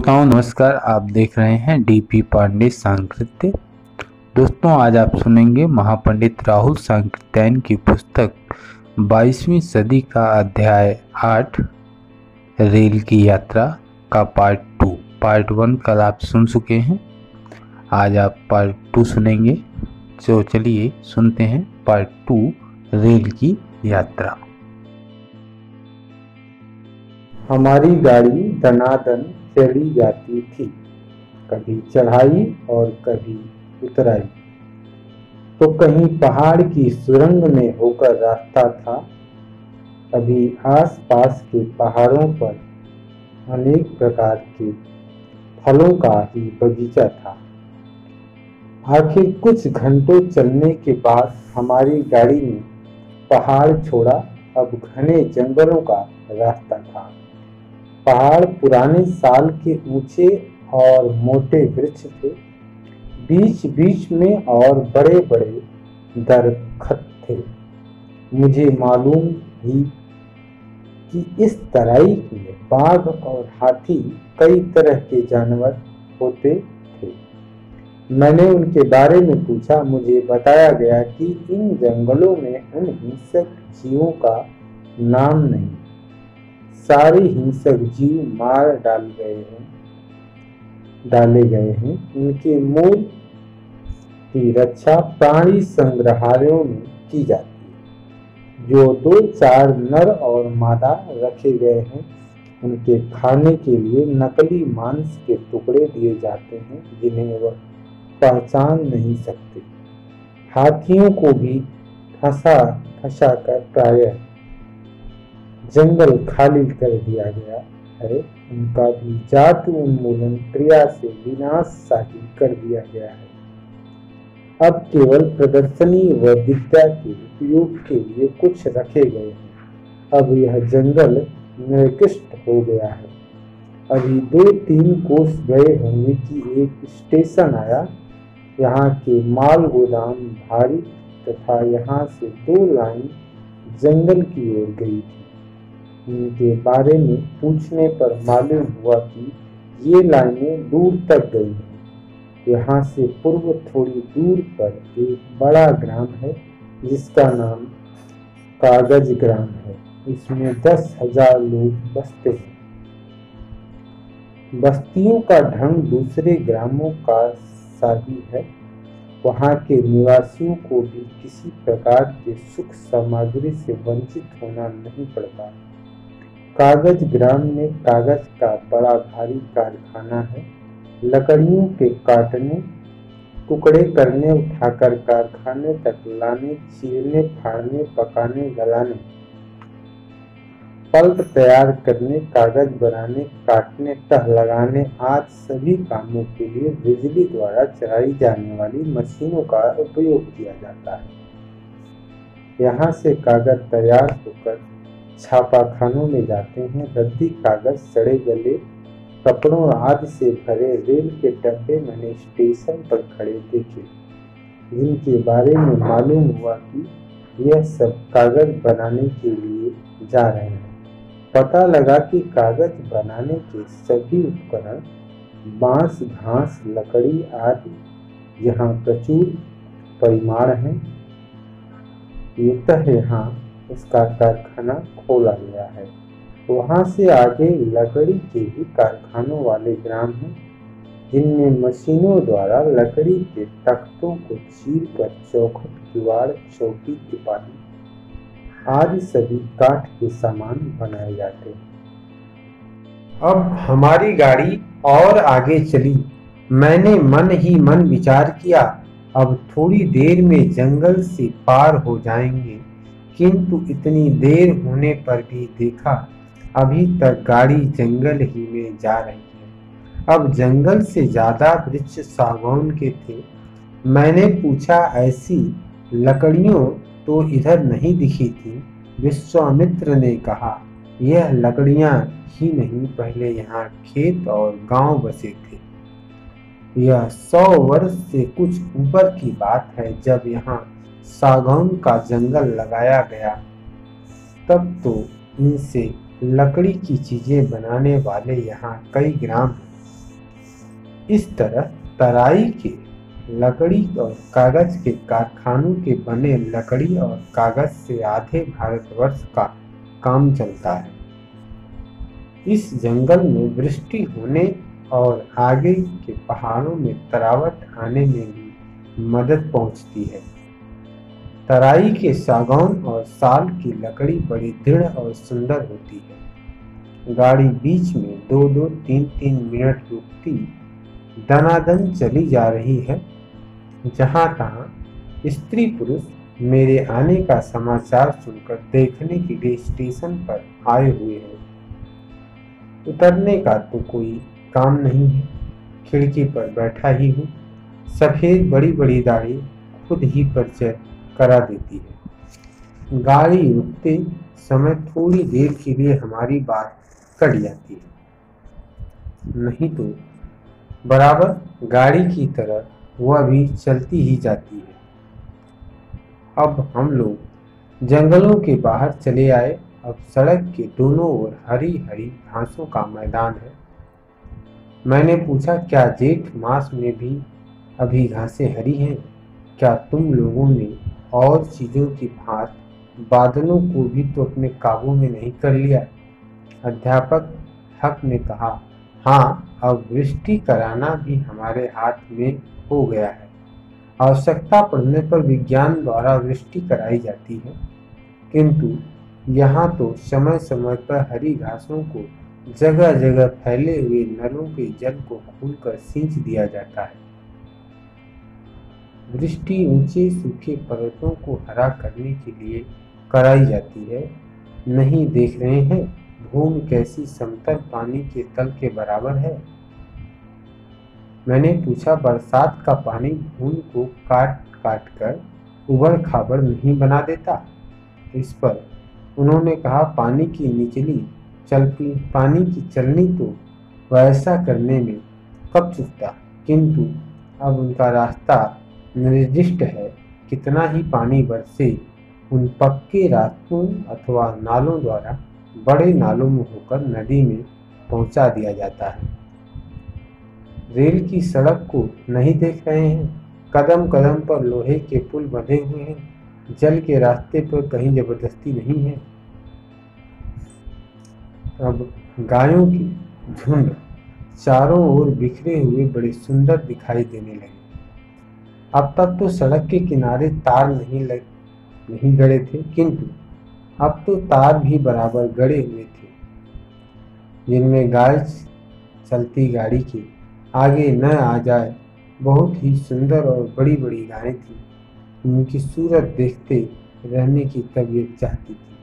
श्रोताओं नमस्कार। आप देख रहे हैं डीपी पांडे सांकृत्य। दोस्तों, आज आप सुनेंगे महापंडित राहुल सांकृत्यायन की पुस्तक 22वीं सदी का अध्याय 8 रेल की यात्रा का पार्ट 2। पार्ट 1 कल आप सुन चुके हैं, आज आप पार्ट 2 सुनेंगे। तो चलिए सुनते हैं पार्ट 2 रेल की यात्रा। हमारी गाड़ी दनादन चली जाती थी, कभी चढ़ाई और कभी उतराई। तो कहीं पहाड़ की सुरंग में होकर रास्ता था, कभी आसपास के पहाड़ों पर अनेक प्रकार के फलों का ही बगीचा था। आखिर कुछ घंटों चलने के बाद हमारी गाड़ी ने पहाड़ छोड़ा। अब घने जंगलों का रास्ता था। पहाड़ पुराने साल के ऊंचे और मोटे वृक्ष थे, बीच बीच में और बड़े बड़े दरख्त थे। मुझे मालूम ही कि इस तराई में बाघ और हाथी कई तरह के जानवर होते थे। मैंने उनके बारे में पूछा। मुझे बताया गया कि इन जंगलों में उन हिंसक जीवों का नाम नहीं, सारे हिंसक जीव मार डाले गए हैं। उनके मूल की रक्षा प्राणी संग्रहालयों में की जाती है। जो 2-4 नर और मादा रखे गए हैं, उनके खाने के लिए नकली मांस के टुकड़े दिए जाते हैं जिन्हें वह पहचान नहीं सकते। हाथियों को भी फंसा कर प्रायः जंगल खाली कर दिया गया है। उनका भी जात उन्मूलन क्रिया से विनाशशाही कर दिया गया है। अब केवल प्रदर्शनी व विद्या के उपयोग के लिए कुछ रखे गए हैं। अब यह जंगल निकृष्ट हो गया है। अभी 2-3 कोस गए होंगे कि एक स्टेशन आया। यहाँ के माल गोदाम भारी तथा यहाँ से 2 लाइन जंगल की ओर गई थी। इनके बारे में पूछने पर मालूम हुआ कि ये लाइनें दूर तक गई हैं। यहाँ से पूर्व थोड़ी दूर पर एक बड़ा ग्राम है जिसका नाम कागज ग्राम है। इसमें 10,000 लोग बसते हैं। बस्तियों का ढंग दूसरे ग्रामों का सा ही है। वहाँ के निवासियों को भी किसी प्रकार के सुख सामग्री से वंचित होना नहीं पड़ता। कागज ग्राम में कागज का बड़ा भारी कारखाना है। लकड़ियों के काटने, टुकड़े करने, उठाकर कारखाने तक लाने, चीरने, फाड़ने, पकाने, गलाने, पल्प तैयार करने, कागज बनाने, काटने, तह लगाने आदि सभी कामों के लिए बिजली द्वारा चलाई जाने वाली मशीनों का उपयोग किया जाता है। यहाँ से कागज तैयार होकर छापाखानों में जाते हैं। रद्दी कागज, सड़े गले कपड़ों आदि से भरे रेल के डब्बे मैंने स्टेशन पर खड़े देखे, जिनके बारे में मालूम हुआ कि यह सब कागज बनाने के लिए जा रहे हैं। पता लगा कि कागज बनाने के सभी उपकरण बांस, घास, लकड़ी आदि यहाँ प्रचुर परिमाण है। यहाँ इसका कारखाना खोला गया है। वहाँ से आगे लकड़ी के ही कारखानों वाले ग्राम हैं, जिनमें मशीनों द्वारा लकड़ी के तख्तों को चीरकर चौखट, किवाड़, चौकी, तिपाही आदि सभी काठ के सामान बनाए जाते हैं। अब हमारी गाड़ी और आगे चली। मैंने मन ही मन विचार किया, अब थोड़ी देर में जंगल से पार हो जाएंगे। किंतु इतनी देर होने पर भी देखा अभी तक गाड़ी जंगल ही में जा रही है। अब जंगल से ज्यादा वृक्ष सागौन के थे। मैंने पूछा, ऐसी लकड़ियों तो इधर नहीं दिखी थी। विश्वामित्र ने कहा, यह लकड़ियां ही नहीं, पहले यहाँ खेत और गांव बसे थे। यह 100 वर्ष से कुछ ऊपर की बात है। जब यहाँ सागौन का जंगल लगाया गया तब तो इनसे लकड़ी की चीजें बनाने वाले यहाँ कई ग्राम हैं। इस तरह तराई के लकड़ी और कागज के कारखानों के बने लकड़ी और कागज से आधे भारतवर्ष का काम चलता है। इस जंगल में वृष्टि होने और आगे के पहाड़ों में तरावट आने में भी मदद पहुंचती है। तराई के सागौन और साल की लकड़ी बड़ी दृढ़ और सुंदर होती है। गाड़ी बीच में 2-2, 3-3 मिनट रुकती दनादन चली जा रही है। जहाँ तहाँ स्त्री पुरुष मेरे आने का समाचार सुनकर देखने के लिए स्टेशन पर आए हुए हैं। उतरने का तो कोई काम नहीं है, खिड़की पर बैठा ही हूँ। सफेद बड़ी बड़ी दाढ़ी खुद ही परिचय करा देती है। गाड़ी रुकते समय थोड़ी देर के लिए हमारी बात कट जाती है, नहीं तो बराबर गाड़ी की तरह वह भी चलती ही जाती है। अब हम लोग जंगलों के बाहर चले आए। अब सड़क के दोनों ओर हरी हरी घासों का मैदान है। मैंने पूछा, क्या जेठ मास में भी अभी घासें हरी हैं? क्या तुम लोगों ने और चीजों की भांति बादलों को भी तो अपने काबू में नहीं कर लिया? अध्यापक हक ने कहा, हाँ, अब वृष्टि कराना भी हमारे हाथ में हो गया है। आवश्यकता पड़ने पर विज्ञान द्वारा वृष्टि कराई जाती है, किंतु यहाँ तो समय समय पर हरी घासों को जगह जगह फैले हुए नलों के जल को खोलकर सींच दिया जाता है। वृष्टि ऊंचे सूखे पर्वतों को हरा करने के लिए कराई जाती है। नहीं देख रहे हैं भूमि कैसी समतल पानी के तल के बराबर है? मैंने पूछा, बरसात का पानी भूमि को काट काट कर उबड़ खाबड़ नहीं बना देता? इस पर उन्होंने कहा, पानी की चलनी तो वैसा करने में कब चुकता, किंतु अब उनका रास्ता निर्दिष्ट है। कितना ही पानी बरसे, उन पक्के रास्तों अथवा नालों द्वारा बड़े नालों में होकर नदी में पहुंचा दिया जाता है। रेल की सड़क को नहीं देख रहे हैं? कदम कदम पर लोहे के पुल बंधे हुए हैं। जल के रास्ते पर कहीं जबरदस्ती नहीं है। अब गायों की झुंड चारों ओर बिखरे हुए बड़े सुंदर दिखाई देने लगे। अब तक तो सड़क के किनारे तार नहीं गड़े थे, किंतु अब तो तार भी बराबर गड़े हुए थे, जिनमें गाय चलती गाड़ी के आगे न आ जाए। बहुत ही सुंदर और बड़ी बड़ी गायें थीं। उनकी सूरत देखते रहने की तबीयत चाहती थी।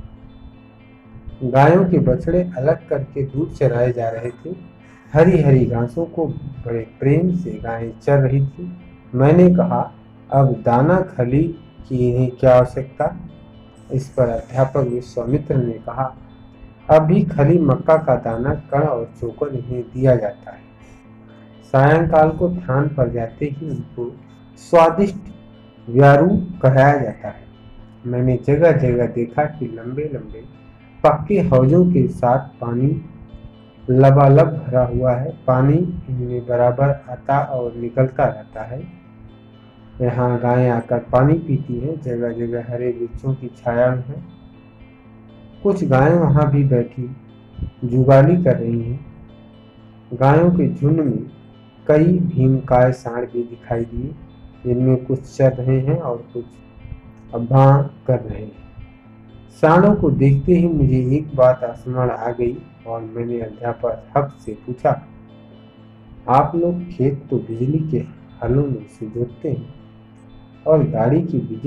गायों के बछड़े अलग करके दूध चराए जा रहे थे। हरी हरी घासों को बड़े प्रेम से गायें चर रही थी। मैंने कहा, अब दाना खली की इन्हें क्या आवश्यकता? इस पर अध्यापक विश्वामित्र ने कहा, अभी खली मक्का का दाना कण और चोकर इन्हें दिया जाता है। सायंकाल को थान पर जाते ही उनको स्वादिष्ट व्यारू कराया जाता है। मैंने जगह जगह देखा कि लंबे लंबे पक्के हौजों के साथ पानी लबालब भरा हुआ है। पानी इनमें बराबर आता और निकलता रहता है। यहाँ गायें आकर पानी पीती हैं। जगह जगह हरे वृक्षों की छाया में है। कुछ गायें वहाँ भी बैठी जुगाली कर रही हैं। गायों के झुंड में कई भीमकाय सांड भी दिखाई दिए, जिनमें कुछ चर रहे हैं और कुछ अभां कर रहे हैं। सांडों को देखते ही मुझे एक बात स्मरण आ गई और मैंने अध्यापक हक से पूछा, आप लोग खेत तो बिजली के हलों में से जोतते हैं और गाड़ी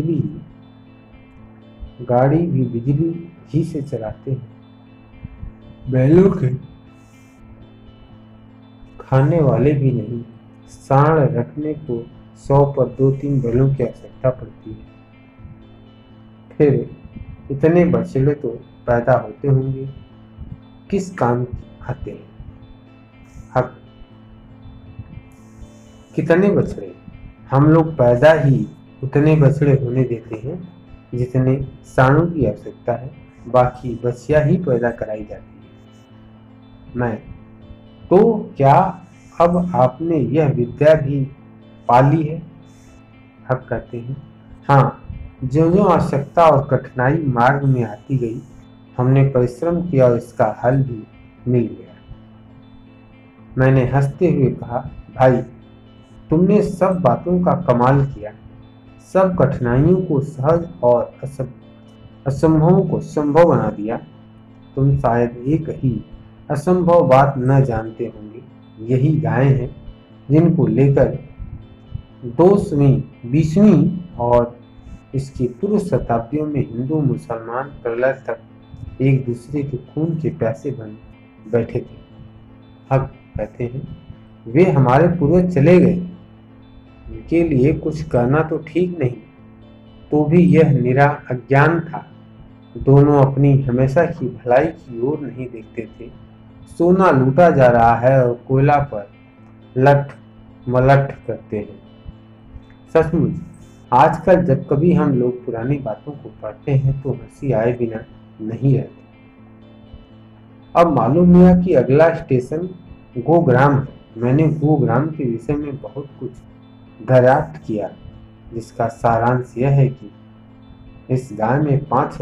भी बिजली ही से चलाते हैं। बैलों के खाने वाले भी नहीं। सांड रखने को 100 पर 2-3 बैलों की आवश्यकता पड़ती है। फिर इतने बछड़े तो पैदा होते होंगे, किस काम आते हैं? हक, कितने बछड़े? हम लोग पैदा ही उतने बछड़े होने देते हैं जितने सांडों की आवश्यकता है। बाकी बछिया ही पैदा कराई जाती है। मैं तो क्या अब आपने यह विद्या भी पा ली है। हक कहते हैं, हाँ, ज्यों ज्यों आवश्यकता और कठिनाई मार्ग में आती गई, हमने परिश्रम किया और इसका हल भी मिल गया। मैंने हंसते हुए कहा, भाई, तुमने सब बातों का कमाल किया, सब कठिनाइयों को सहज और असंभव को संभव बना दिया। तुम शायद एक ही असंभव बात न जानते होंगे, यही गायें हैं जिनको लेकर 2वीं 20वीं और इसकी पूर्व शताब्दियों में हिंदू मुसलमान प्रलय तक एक दूसरे के खून के प्यासे बन बैठे थे। हक कहते हैं, वे हमारे पूर्वज चले गए, उनके लिए कुछ कहना तो ठीक नहीं, तो भी यह निरा अज्ञान था। दोनों अपनी हमेशा की भलाई की ओर नहीं देखते थे। सोना लूटा जा रहा है और कोयला पर लठ मलठ करते हैं। सचमुच आजकल जब कभी हम लोग पुरानी बातों को पढ़ते हैं तो हंसी आए बिना नहीं रहती। अब मालूम हुआ कि अगला स्टेशन गोग्राम है। मैंने गोग्राम के विषय में बहुत कुछ दरियाफ्त किया, जिसका सारांश यह है कि इस गांव में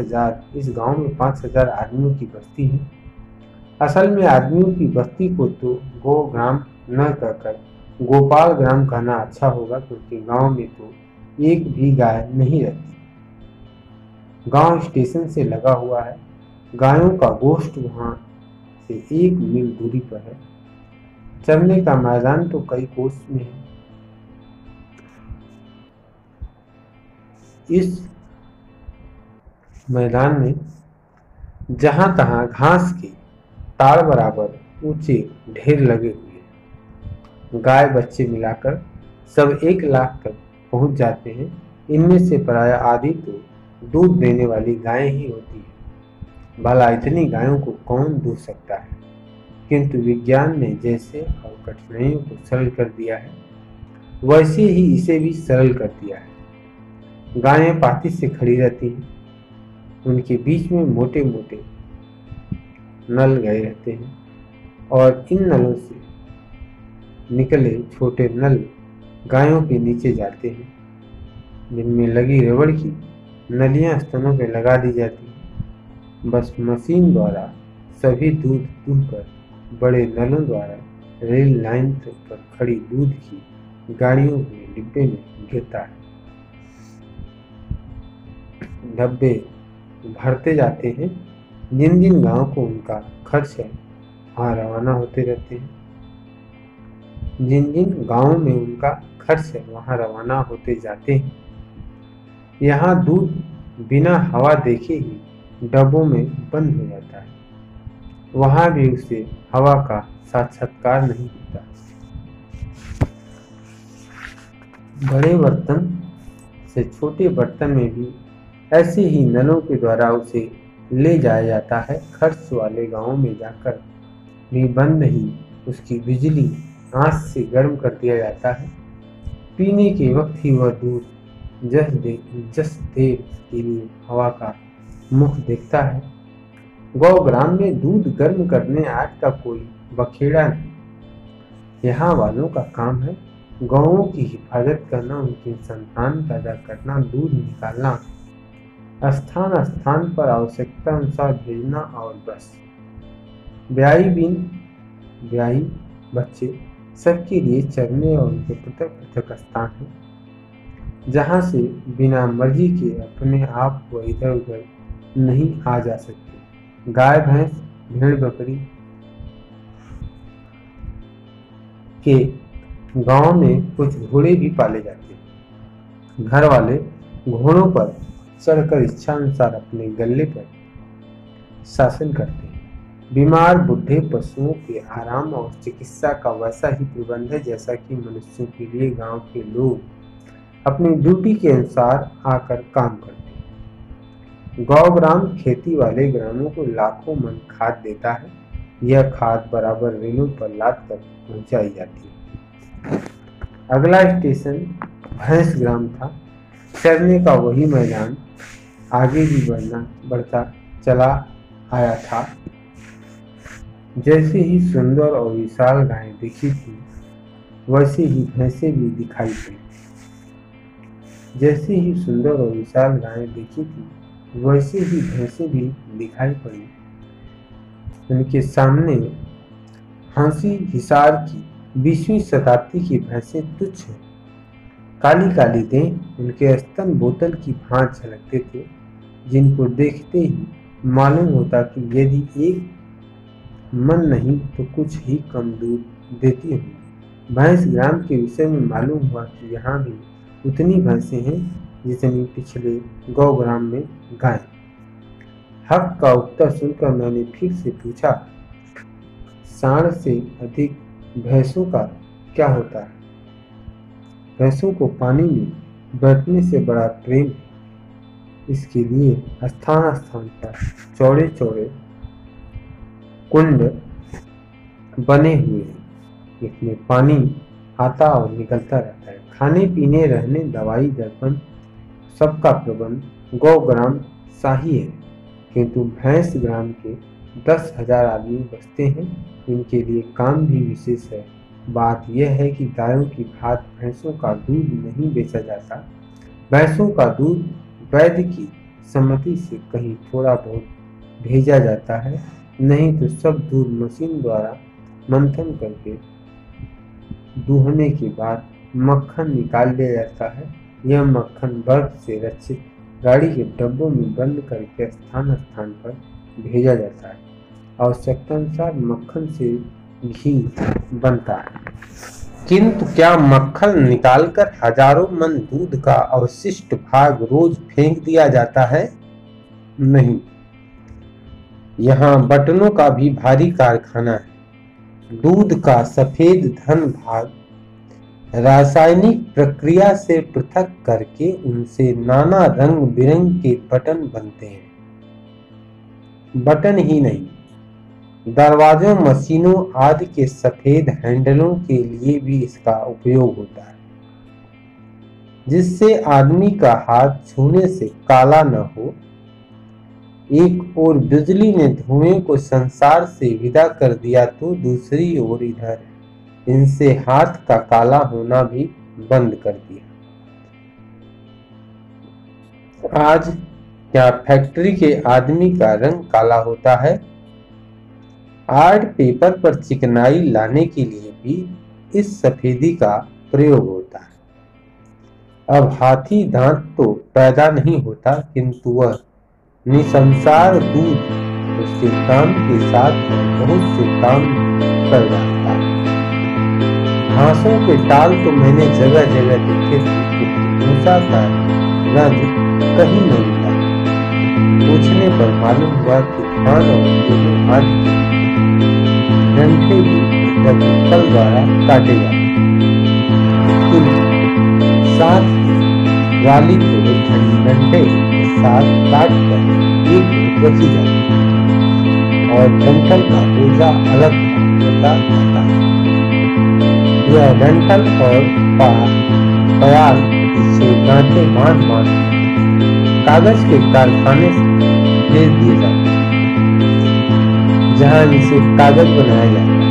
5,000 आदमियों की बस्ती है। असल में आदमियों की बस्ती को तो गोग्राम न कहकर गोपाल ग्राम कहना अच्छा होगा, क्योंकि गांव में तो एक भी गाय नहीं रहती। गांव स्टेशन से लगा हुआ है। गायों का गोष्ठ वहां से 1 मील दूरी पर है। चरने का मैदान तो कई कोस में है। इस मैदान में जहां तहां घास के ताड़ बराबर ऊंचे ढेर लगे हुए हैं। गाय बच्चे मिलाकर सब 1 लाख तक पहुंच जाते हैं। इनमें से प्राय आधी तो दूध देने वाली गायें ही होती है। भला इतनी गायों को कौन दूध सकता है, किंतु विज्ञान ने जैसे और कठिनाइयों को सरल कर दिया है, वैसे ही इसे भी सरल कर दिया है। गायें पाती से खड़ी रहती हैं। उनके बीच में मोटे मोटे नल गए रहते हैं और इन नलों से निकले छोटे नल गायों के नीचे जाते हैं, जिनमें लगी रबड़ की नलियां स्तनों पर लगा दी जाती हैं। बस मशीन द्वारा सभी दूध दूहकर बड़े नलों द्वारा रेल लाइन पर खड़ी दूध की गाड़ियों के डिब्बे में गिरता है। डब्बे भरते जाते हैं। जिन जिन गांवों को उनका खर्च है, वहाँ रवाना होते रहते हैं। जिन जिन गांवों में उनका खर्च है, वहाँ रवाना होते जाते हैं। यहाँ दूध बिना हवा देखे ही डब्बों में बंद हो जाता है। वहाँ भी उसे हवा का साक्षात्कार नहीं होता। बड़े बर्तन से छोटे बर्तन में भी ऐसे ही नलों के द्वारा उसे ले जाया जाता है। खर्च वाले गांवों में जाकर भी बंद ही उसकी बिजली आंच से गर्म कर दिया जाता है। पीने के वक्त ही वह दूध जस देर के लिए हवा का मुख देखता है। गौग्राम में दूध गर्म करने आग का कोई बखेड़ा नहीं। यहाँ वालों का काम है गौओं की हिफाजत करना, उनकी संतान पैदा करना, दूध निकालना, स्थान स्थान पर आवश्यकता अनुसार भेजना और बस। ब्याई बच्चे सबके लिए चरने और उनके पृथक पृथक स्थान है, जहाँ से बिना मर्जी के अपने आप वो इधर उधर नहीं आ जा सकते। गाय भैंस भेड़ बकरी के गांव में कुछ घोड़े भी पाले जाते हैं। घर वाले घोड़ों पर चढ़कर इच्छा अनुसार अपने गले पर शासन करते हैं। बीमार बुढ़े पशुओं के आराम और चिकित्सा का वैसा ही प्रबंध है जैसा कि मनुष्यों के लिए गांव के लोग अपनी ड्यूटी के अनुसार आकर काम करते हैं। गौग्राम खेती वाले ग्रामों को लाखों मन खाद देता है। यह खाद बराबर रेलों पर लाद कर पहुंचाई जाती है। अगला स्टेशन भैंस ग्राम था। चरने का वही मैदान आगे भी बढ़ता चला आया था। जैसे ही सुंदर और विशाल गायें दिखी थी, वैसे ही भैंसें भी दिखाई पड़ी। जैसे ही सुंदर और विशाल गायें देखी थी, वैसे ही भैंसें भी दिखाई पड़ी। उनके सामने हांसी हिसार की 20वीं शताब्दी की भैंसें तुच्छ हैं। काली काली देह, उनके स्तन बोतल की भांति झलकते थे, जिनको देखते ही मालूम होता कि यदि एक मन नहीं तो कुछ ही कम दूध देती होंगी। भैंस ग्राम के विषय में मालूम हुआ कि यहाँ भी उतनी भैंसें हैं जितनी पिछले गौग्राम में गायें। हक का उत्तर सुनकर मैंने फिर से पूछा, सांड से अधिक भैंसों का क्या होता है? भैंसों को पानी में बैठने से बड़ा प्रेम है। इसके लिए स्थान स्थान पर चौड़े चौड़े कुंड बने हुए हैं। इसमें पानी आता और निकलता रहता है। खाने पीने, रहने, दवाई, दर्पण सबका प्रबंध गौग्राम शाही है, किंतु भैंस ग्राम के 10,000 आदमी बसते हैं। इनके लिए काम भी विशेष है। बात यह है कि गायों की भांति भैंसों का दूध नहीं बेचा जाता। भैंसों का दूध वैद्य की सम्मति से कहीं थोड़ा बहुत भेजा जाता है, नहीं तो सब दूध मशीन द्वारा मंथन करके दूहने के बाद मक्खन निकाल लिया जाता है। यह मक्खन बर्फ से रक्षित गाड़ी के डब्बों में बंद करके स्थान स्थान पर भेजा जाता है। आवश्यकतानुसार मक्खन से घी बनता है। किंतु क्या मक्खन निकालकर हजारों मन दूध का अवशिष्ट भाग रोज फेंक दिया जाता है? नहीं, यहाँ बटनों का भी भारी कारखाना है। दूध का सफेद धन भाग रासायनिक प्रक्रिया से पृथक करके उनसे नाना रंग बिरंग के बटन बनते हैं। बटन ही नहीं, दरवाजों, मशीनों आदि के सफेद हैंडलों के लिए भी इसका उपयोग होता है, जिससे आदमी का हाथ छूने से काला न हो। एक ओर बिजली ने धुएं को संसार से विदा कर दिया तो दूसरी ओर इधर इनसे हाथ का काला होना भी बंद कर दिया। आज क्या फैक्ट्री के आदमी का रंग काला होता है? आर्ट पेपर पर चिकनाई लाने के लिए भी इस सफेदी का प्रयोग होता है। अब हाथी दांत तो पैदा नहीं होता, किंतु वह निसंसार दूध उसके काम के साथ बहुत से काम कर जाता है। घासों के टाल तो मैंने जगह जगह देखे थे, किंतु भूसा का रंग कहीं नहीं था। पूछने पर मालूम हुआ कि धान और गेहूं आदि डंठे भी दंतल द्वारा काटे जाते हैं। साथ वाली को डंठे के साथ काट कर एक रखी जाती है और डंठल का ऊर्जा अलग होता जाता है। यह डंठल और प्याल से गांठे बांध कागज के कारखाने से भेज दिए जाते हैं, जहां इनसे कागज बनाया जाता है।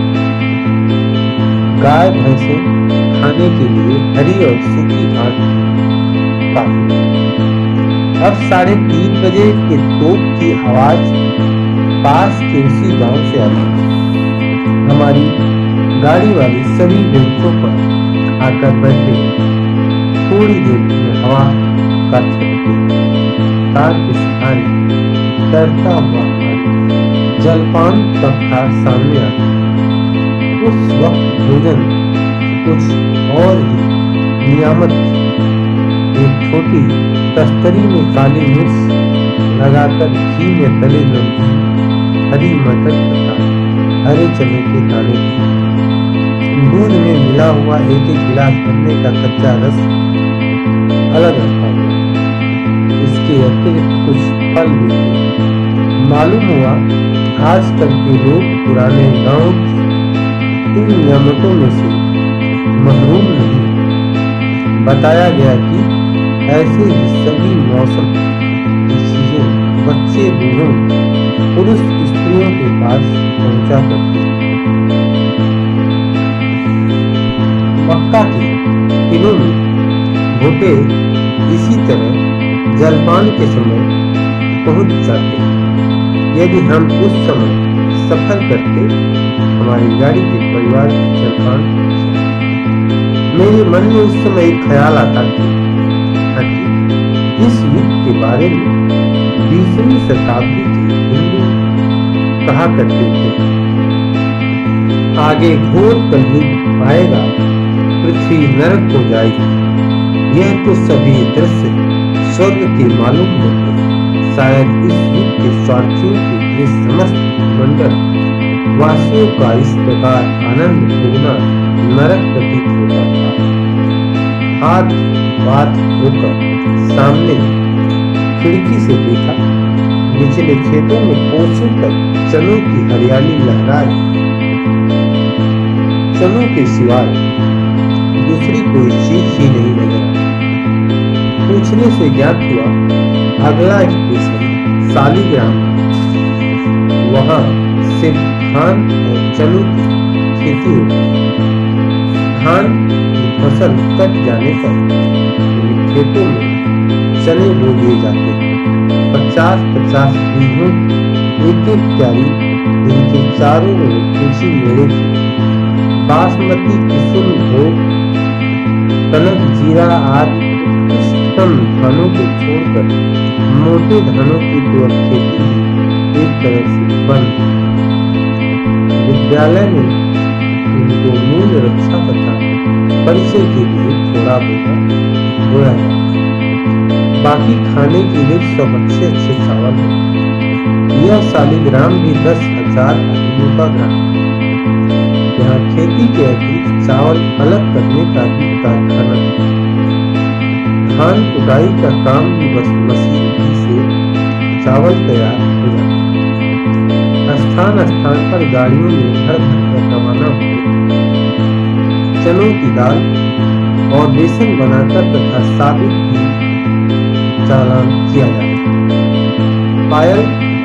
गाय भैंसे खाने के लिए हरी और सूखी घास पाती। अब 3:30 बजे के तोप की आवाज पास के उसी गांव से आई। हमारी गाड़ी वाली सभी बेंचों पर आकर बैठे। थोड़ी देर में हवा का तार के सहारे तैरता हुआ जलपान तख्ता सामने आता। उस वक्त भोजन कुछ और ही नियामत थी। एक छोटी तस्तरी में काली मिर्च लगाकर घी में तले नमकीन, हरी मटर तथा हरे चने के दाने, दूध में मिला हुआ एक गिलास भरने का कच्चा रस अलग रखा हुआ। इसके अतिरिक्त कुछ फल भी थे। मालूम हुआ आजकल के लोग पुराने गांव की इन नियामतों में से महरूम नहीं। बताया गया कि ऐसे ही सभी मौसम की चीजें बच्चे, बूढ़ों, पुरुष, स्त्रियों के पास पहुंचा करती। पक्का किया। तीनों में भोटे इसी तरह जलपान के समय पहुंच जाते हैं। यदि हम उस समय सफर करते, हमारी गाड़ी के परिवार की जलपान। मेरे मन में उस समय एक ख्याल आता कि इस युग के बारे में 20वीं शताब्दी के हिंदू कहा करते थे, आगे घोर कलयुग आएगा, पृथ्वी नरक हो जाएगी। यह तो सभी दृश्य स्वर्ग के मालूम होते हैं। शायद इस युग के स्वार्थियों के लिए समस्त मंडल वासियों का इस प्रकार आनंद भोगना नरक प्रतीत होता था। हाथ बात होकर सामने खिड़की से देखा, निचले खेतों में कोसों तक चनों की हरियाली लहराए। चनों के सिवाय दूसरी कोई चीज ही नहीं नजर आई। पूछने से ज्ञात हुआ अगला स्टेशन सालीग्राम। वहां सिर्फ धान और चनों की खेती होती। धान की फसल कट जाने पर खेतों में चने बो दिए जाते हैं। 50-50 बीघों एक क्यारी, इनके चारों ओर कृषि मेड़े थे। बासमती, किशुन, भोग, कनक, जीरा आदि उत्कृष्टतम धानों को छोड़कर मोटे धानों की तो खेती एक तरह से बंद। विद्यालय में इनको मूल रक्षा तथा परिचय के लिए थोड़ा बोया जाता। बाकी खाने के लिए सब अच्छे चावल है। यह सालीग्राम भी 10,000 आदमियों का ग्राम है। यहाँ खेती के अतिरिक्त चावल अलग करने का भी कारखाना है। धान कुटाई का काम भी बस मशीन से चावल तैयार हो जाता है। स्थान स्थान पर गाड़ियों में भर कर रवाना होते। चनों की दाल और बेसन बनाकर तथा साबित की चालान किया जाता है।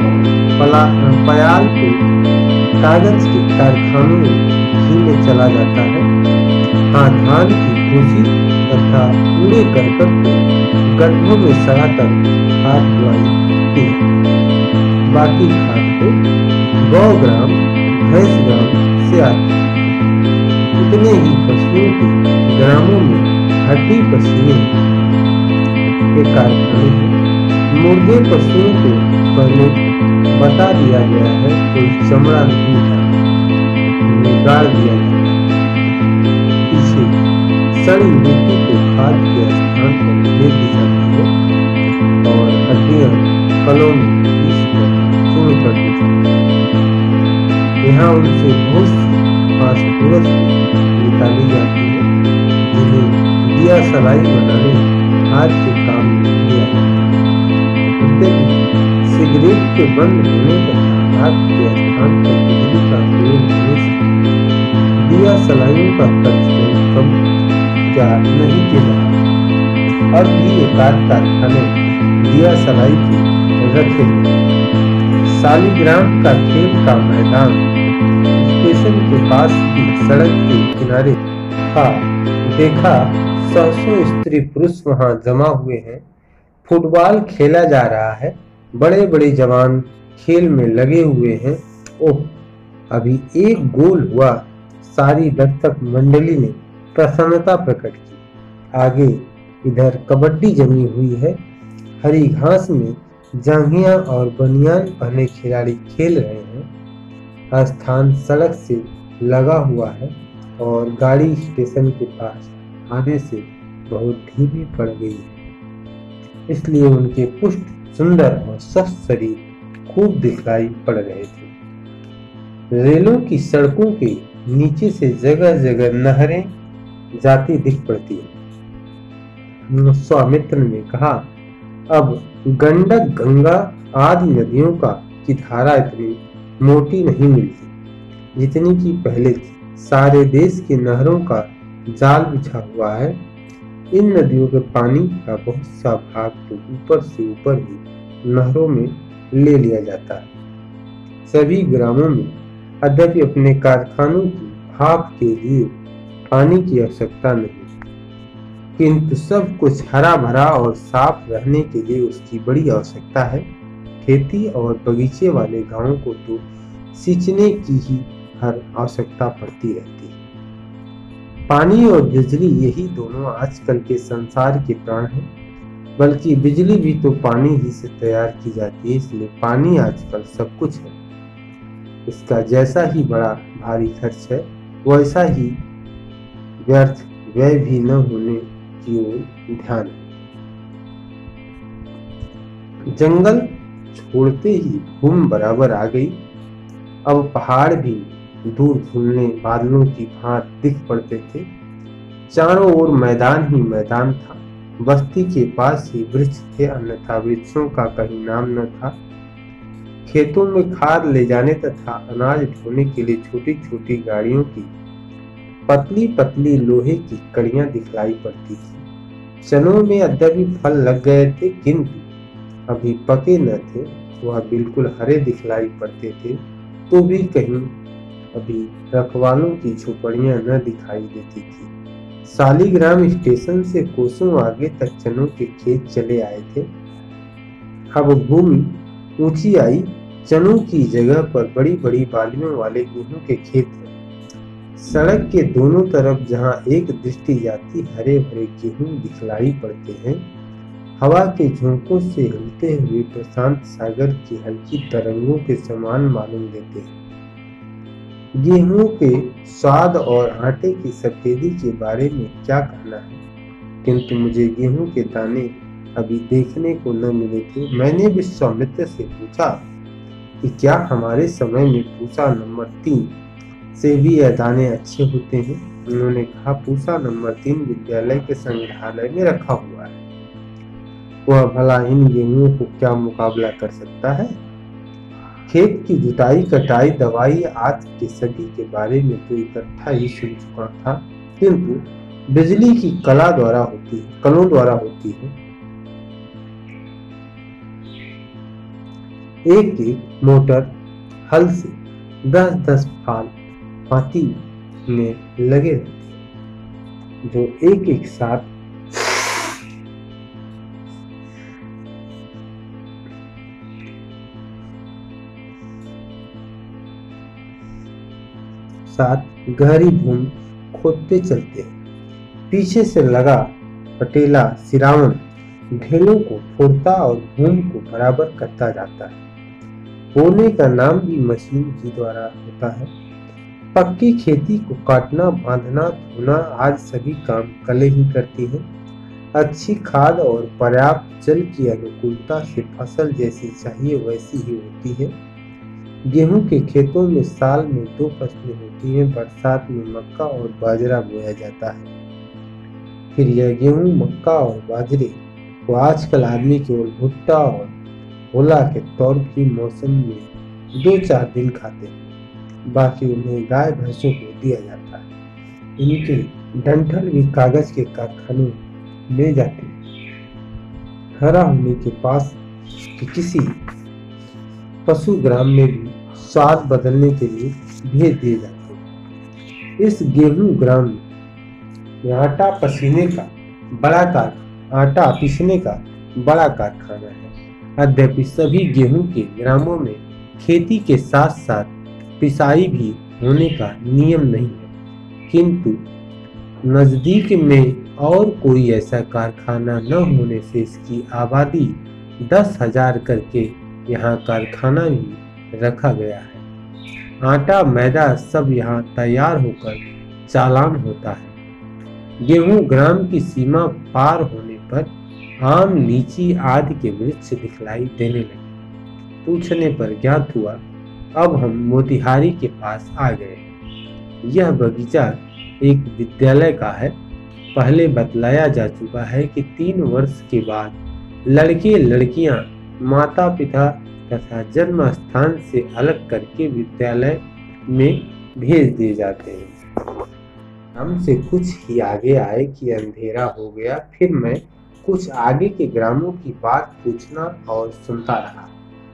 पयाल को कागज के कारखानों में चला जाता है। हाँ, धान की भूसी तथा कूड़े करकट को गड्ढों में सड़ाकर खाद बुआई की। बाकी खाद को गौग्राम, भैंसग्राम से आती। इतने ही पशुओं के ग्रामों में हड्डी पसीने के कारखाने हैं। मुर्गे पशुओं को पहले बता दिया गया है, कोई चमड़ा नहीं था, निकाल दिया गया। पीछे सड़ी मिट्टी को खाद के स्थान पर ले दी जाती है और हड्डियां कलों में पीस कर चूर्ण कर दी जाती है। यहाँ उनसे बहुत सी फास्फोरस निकाली जाती है, जिन्हें दिया सलाई बनाने हाथ के काम में लिया जाता है। सिगरेट के बंद होने पर आग के स्थान पर बिजली का प्रयोग होने से दिया सलाइयों का खर्च कम क्या नहीं किया जाता। अब भी एकाध कारखाने दिया सलाई की रखे। सालीग्राम का खेल का मैदान स्टेशन के पास की सड़क के किनारे था। देखा 100 स्त्री पुरुष वहां जमा हुए हैं। फुटबॉल खेला जा रहा है। बड़े बड़े जवान खेल में लगे हुए हैं। ओह, अभी एक गोल हुआ। सारी दर्शक मंडली ने प्रसन्नता प्रकट की। आगे इधर कबड्डी जमी हुई है। हरी घास में जांघिया और बनियान पहने खिलाड़ी खेल रहे हैं। स्थान सड़क से लगा हुआ है और गाड़ी स्टेशन के पास आने से बहुत धीमी पड़ गई है, इसलिए उनके पुष्ट सुंदर और स्वस्थ शरीर खूब दिखाई पड़ रहे थे। रेलों की सड़कों के नीचे से जगह जगह नहरें जाती दिख पड़ती है। स्वामित्र ने कहा, अब गंडक, गंगा आदि नदियों की धारा इतनी मोटी नहीं मिलती जितनी की पहले थी। सारे देश की नहरों का जाल बिछा हुआ है। इन नदियों के पानी का बहुत सा भाग तो ऊपर से ऊपर ही नहरों में ले लिया जाता है। सभी ग्रामों में अद्यपि अपने कारखानों की भाप के लिए पानी की आवश्यकता नहीं, किंतु सब कुछ हरा भरा और साफ रहने के लिए उसकी बड़ी आवश्यकता है। खेती और बगीचे वाले गांवों को तो सींचने की ही हर आवश्यकता पड़ती रहती है। पानी और बिजली यही दोनों आजकल के संसार के प्राण हैं, बल्कि बिजली भी तो पानी ही से तैयार की जाती है, इसलिए पानी आजकल सब कुछ है। इसका जैसा ही बड़ा भारी खर्च है, वैसा ही व्यर्थ व्यय भी न होने की ओर ध्यान है। जंगल छोड़ते ही धूम बराबर आ गई। अब पहाड़ भी दूर धुलने बादलों की भांति दिख पड़ते थे। चारों ओर मैदान ही मैदान था। बस्ती के पास ही वृक्ष थे, अन्यथा वृक्षों का कहीं नाम न था। खेतों में खाद ले जाने तथा अनाज ढोने के लिए छोटी छोटी गाड़ियों की पतली पतली लोहे की कड़ियां दिखलाई पड़ती थी। चनों में यद्यपि फल लग गए थे, किंतु अभी पके न थे। वह बिल्कुल हरे दिखलाई पड़ते थे, तो भी कहीं अभी रखवालों की झोपड़ियां न दिखाई देती थी। शालिग्राम स्टेशन से कोसों आगे तक चनों के खेत चले आए थे। अब भूमि ऊंची आई। चनों की जगह पर बड़ी बड़ी बालियों वाले गेहूं के खेत हैं। सड़क के दोनों तरफ जहां एक दृष्टि जाती हरे भरे गेहूं दिखलाई पड़ते हैं। हवा के झोंकों से हिलते हुए प्रशांत सागर की हल्की तरंगों के समान मालूम देते हैं। गेहूं के स्वाद और आटे की सफेदी के बारे में क्या कहना है, किंतु मुझे गेहूं के दाने अभी देखने को न मिले थे। मैंने विश्वामित्र से पूछा कि क्या हमारे समय में पूसा नंबर 3 से भी यह दाने अच्छे होते हैं। उन्होंने कहा, पूसा नंबर 3 विद्यालय के संग्रहालय में रखा हुआ है। वह भला इन गेहूं को क्या मुकाबला कर सकता है। खेत की जुताई कटाई दवाई आदि के सभी के बारे में तो इकट्ठा ही सुन चुका था, किंतु बिजली की कलों द्वारा होती है। एक एक मोटर हल से 10-10 फाल पाती में लगे रहते, जो एक एक साथ गहरी भूमि खोदते चलते हैं। पीछे से लगा पटेला सिरावन ढेलों को फोड़ता और भूमि को बराबर करता जाता है। बोने का नाम भी मशीन के द्वारा होता है। पक्की खेती को काटना, बांधना, धोना आज सभी काम कलें ही करती हैं। अच्छी खाद और पर्याप्त जल की अनुकूलता से फसल जैसी चाहिए वैसी ही होती है। गेहूं के खेतों में साल में 2 फसलें होती हैं। बरसात में मक्का और बाजरा बोया जाता है। फिर यह गेहूं, मक्का और बाजरे को आजकल आदमी केवल भुट्टा और होला के तौर की मौसम में 2-4 दिन खाते हैं। बाकी उन्हें गाय भैंसों को दिया जाता है। इनके डंठल भी कागज के कारखाने ले जाते हैं। हरा होने के पास कि किसी पशु ग्राम में भी स्वाद बदलने के लिए भेज दिए जाते हैं। इस गेहूं ग्राम में आटा पीसने का बड़ा कारखाना है। यद्यपि सभी गेहूं के ग्रामों में खेती के साथ साथ पिसाई भी होने का नियम नहीं है, किंतु नजदीक में और कोई ऐसा कारखाना न होने से इसकी आबादी 10,000 करके यहाँ कारखाना भी रखा गया है। आटा मैदा सब यहाँ तैयार होकर चालान होता है। गेहूं ग्राम की सीमा पार होने पर आम, लीची आदि के वृक्ष दिखलाई देने लगे। पूछने पर ज्ञात हुआ अब हम मोतिहारी के पास आ गए। यह बगीचा एक विद्यालय का है। पहले बतलाया जा चुका है कि 3 वर्ष के बाद लड़के लड़कियां माता पिता तथा जन्म स्थान से अलग करके विद्यालय में भेज दिए जाते हैं। हमसे कुछ ही आगे आए कि अंधेरा हो गया। फिर मैं कुछ आगे के ग्रामों की बात पूछना और सुनता रहा।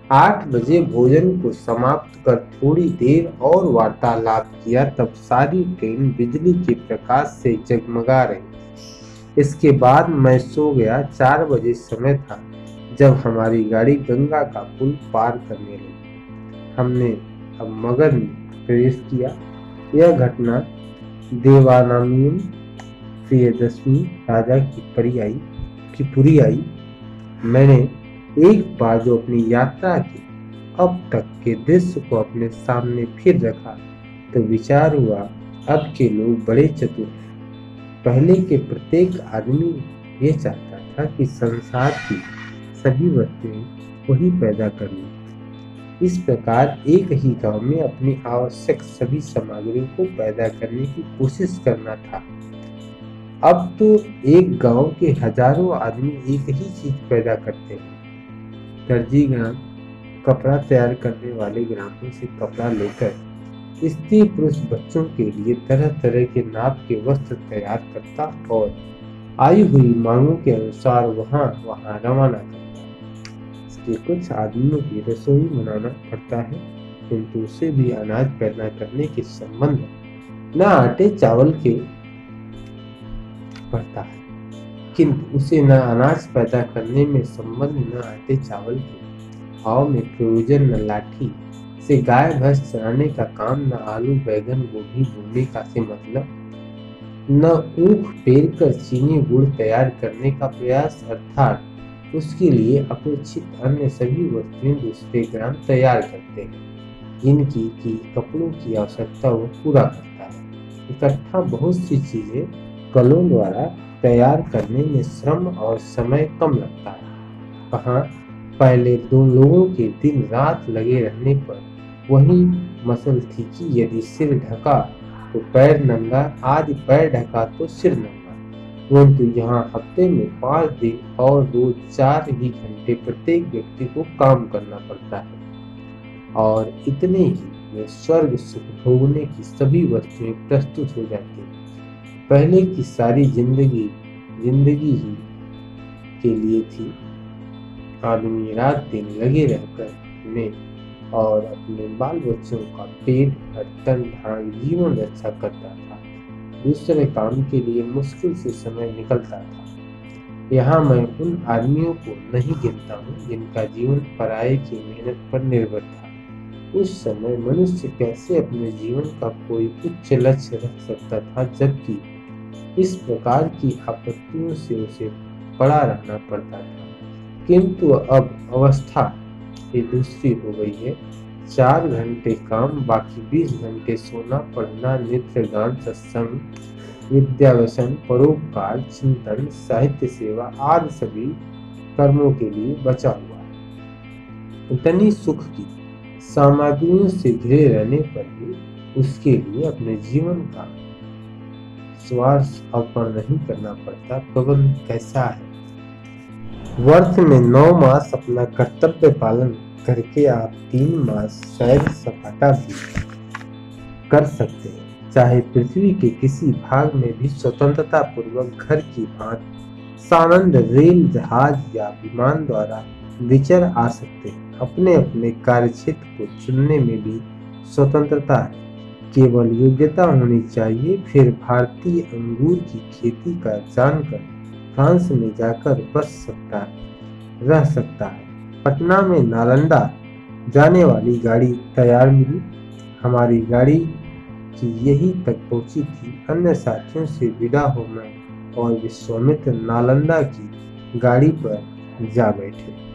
8 बजे भोजन को समाप्त कर थोड़ी देर और वार्तालाप किया, तब सारी ट्रेन बिजली के प्रकाश से जगमगा रही। इसके बाद मैं सो गया। 4 बजे समय था जब हमारी गाड़ी गंगा का पुल पार करने लगी। हमने अब मगध में प्रवेश किया। यह घटना देवानंद प्रियदर्शनी राजा की पुरी आई। मैंने एक बार जो अपनी यात्रा के अब तक के दृश्य को अपने सामने फिर रखा तो विचार हुआ, अब के लोग बड़े चतुर हैं। पहले के प्रत्येक आदमी ये चाहता था कि संसार की सभी वस्तुएं वही पैदा कर ले। इस प्रकार एक ही गांव में अपनी आवश्यक सभी सामग्रियों को पैदा करने की कोशिश करना था। अब तो एक गांव के हजारों आदमी एक ही चीज पैदा करते हैं। दर्जी ग्राम कपड़ा तैयार करने वाले ग्रामों से कपड़ा लेकर स्त्री पुरुष बच्चों के लिए तरह तरह के नाप के वस्त्र तैयार करता और आई हुई मांगों के अनुसार वहाँ रवाना करता। इसके कुछ आदमियों की रसोई बनाना पड़ता है, किंतु उसे भी अनाज पैदा करने के संबंध न आटे चावल के पड़ता है, किंतु उसे न अनाज पैदा करने में संबंध न आटे चावल के भाव में प्रयोजन, न लाठी से गाय भैंस चराने का काम, न आलू बैगन गोभी बोने का से मतलब, न ऊख पेर कर चीनी गुड़ तैयार करने का प्रयास, अर्थात उसके लिए अपेक्षित अन्य सभी वस्तुएं दूसरे ग्राम तैयार करते हैं जिनकी की कपड़ों की आवश्यकता वो पूरा करता है। इकट्ठा बहुत सी चीजें कलों द्वारा तैयार करने में श्रम और समय कम लगता है। कहाँ पहले दो लोगों के दिन रात लगे रहने पर वही मसल थी कि यदि सिर ढका तो पैर नंगा, आज पैर ढका तो सिर नंगा। परंतु यहाँ हफ्ते में 5 दिन और रोज 4 ही घंटे प्रत्येक व्यक्ति को काम करना पड़ता है और इतने ही में स्वर्ग सुख भोगने की सभी वस्तुएं प्रस्तुत हो जाती हैं। पहले की सारी जिंदगी ही के लिए थी। आदमी रात दिन लगे रहकर में और अपने बाल बच्चों का पेट बर्तन ढांक जीवन रक्षा करता था। दूसरे काम के लिए मुश्किल से समय निकलता था। यहाँ मैं उन आदमियों को नहीं गिनता हूँ जिनका जीवन पराये की मेहनत पर निर्भर था। उस समय मनुष्य कैसे अपने जीवन का कोई उच्च लक्ष्य रख सकता था, जबकि इस प्रकार की आपत्तियों से उसे पड़ा रहना पड़ता था। किंतु अब अवस्था ये दूसरी हो गई है। 4 घंटे काम, बाकी 20 घंटे सोना, पढ़ना, नृत्य, गान, सत्संग, विद्याव्यसन, परोपकार, चिंतन, साहित्य सेवा आदि सभी कर्मों के लिए बचा हुआ है। इतनी सुख की सामग्रियों से घिरे रहने पर भी उसके लिए अपने जीवन का स्वार्थ अर्पण नहीं करना पड़ता। प्रबंध कैसा है? वर्ष में 9 मास अपना कर्तव्य पालन करके आप 3 मास सैर सपाटा भी कर सकते हैं। चाहे पृथ्वी के किसी भाग में भी स्वतंत्रता पूर्वक घर की भांति सानंद रेल, जहाज या विमान द्वारा विचर आ सकते हैं। अपने अपने कार्यक्षेत्र को चुनने में भी स्वतंत्रता है, केवल योग्यता होनी चाहिए। फिर भारतीय अंगूर की खेती का जानकर फ्रांस में जाकर रह सकता है। पटना में नालंदा जाने वाली गाड़ी तैयार मिली। हमारी गाड़ी की यही तक पहुंची थी। अन्य साथियों से विदा हो मैं और विश्वामित्र नालंदा की गाड़ी पर जा बैठे।